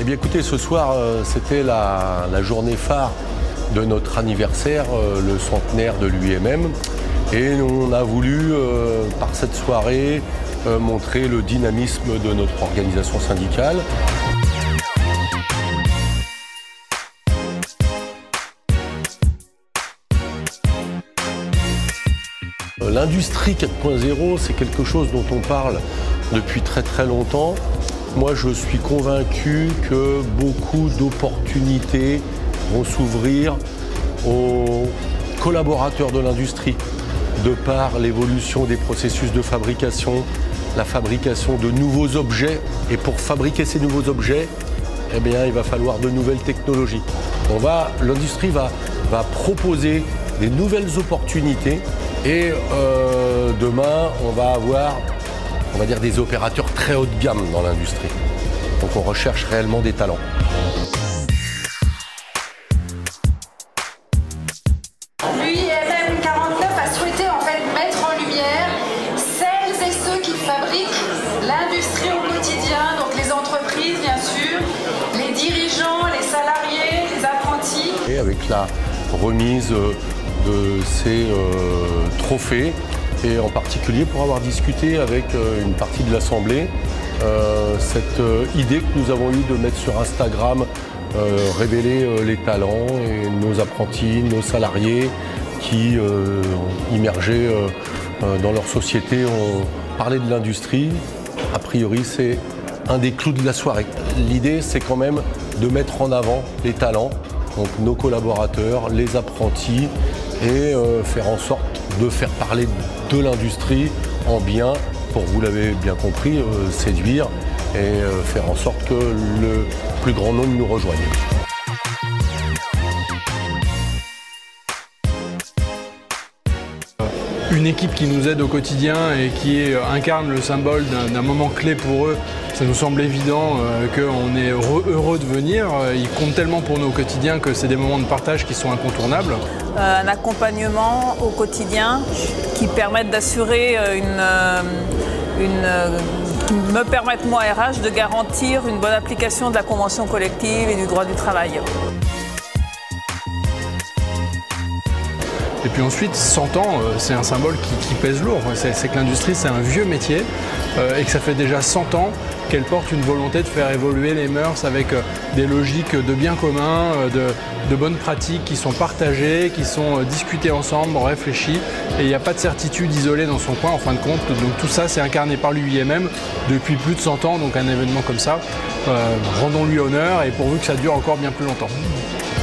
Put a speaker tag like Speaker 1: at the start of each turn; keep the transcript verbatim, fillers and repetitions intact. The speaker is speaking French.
Speaker 1: Eh bien écoutez, ce soir, euh, c'était la, la journée phare de notre anniversaire, euh, le centenaire de l'U I M M. Et on a voulu, euh, par cette soirée, euh, montrer le dynamisme de notre organisation syndicale. L'industrie quatre point zéro, c'est quelque chose dont on parle depuis très très longtemps. Moi, je suis convaincu que beaucoup d'opportunités vont s'ouvrir aux collaborateurs de l'industrie, de par l'évolution des processus de fabrication, la fabrication de nouveaux objets. Et pour fabriquer ces nouveaux objets, eh bien, il va falloir de nouvelles technologies. On va, l'industrie va, va proposer des nouvelles opportunités et euh, demain, on va avoir, on va dire, des opérateurs très haut de gamme dans l'industrie. Donc on recherche réellement des talents.
Speaker 2: L'U I M M quarante-neuf a souhaité en fait mettre en lumière celles et ceux qui fabriquent l'industrie au quotidien, donc les entreprises bien sûr, les dirigeants, les salariés, les apprentis.
Speaker 1: Et avec la remise de ces euh, trophées, et en particulier pour avoir discuté avec euh, une partie de l'Assemblée, euh, cette euh, idée que nous avons eue de mettre sur Instagram, euh, révéler euh, les talents et nos apprentis, nos salariés qui, euh, immergés euh, euh, dans leur société, ont parlé de l'industrie. A priori, c'est un des clous de la soirée. L'idée, c'est quand même de mettre en avant les talents, donc nos collaborateurs, les apprentis, et euh, faire en sorte de faire parler de l'industrie en bien, pour, vous l'avez bien compris, euh, séduire et euh, faire en sorte que le plus grand nombre nous rejoigne.
Speaker 3: Une équipe qui nous aide au quotidien et qui incarne le symbole d'un moment clé pour eux, ça nous semble évident euh, qu'on est heureux, heureux de venir. Ils comptent tellement pour nous au quotidien que c'est des moments de partage qui sont incontournables.
Speaker 4: Euh, un accompagnement au quotidien qui permette d'assurer une, une, qui me permette moi R H de garantir une bonne application de la convention collective et du droit du travail.
Speaker 3: Et puis ensuite, cent ans, c'est un symbole qui, qui pèse lourd. C'est que l'industrie, c'est un vieux métier euh, et que ça fait déjà cent ans qu'elle porte une volonté de faire évoluer les mœurs avec euh, des logiques de bien commun, euh, de, de bonnes pratiques qui sont partagées, qui sont euh, discutées ensemble, réfléchies. Et il n'y a pas de certitude isolée dans son coin, en fin de compte. Donc tout ça, c'est incarné par l'U I M M depuis plus de cent ans. Donc un événement comme ça, euh, rendons-lui honneur et pourvu que ça dure encore bien plus longtemps.